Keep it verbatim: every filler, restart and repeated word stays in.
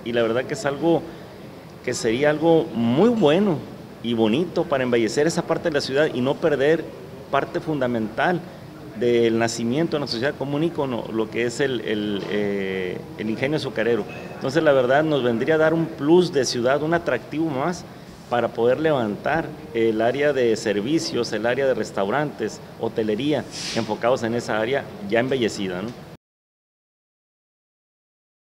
y la verdad que es algo que sería algo muy bueno y bonito para embellecer esa parte de la ciudad y no perder parte fundamental del nacimiento de una sociedad común ícono, lo que es el, el, eh, el ingenio azucarero. Entonces la verdad nos vendría a dar un plus de ciudad, un atractivo más para poder levantar el área de servicios, el área de restaurantes, hotelería, enfocados en esa área ya embellecida, ¿no?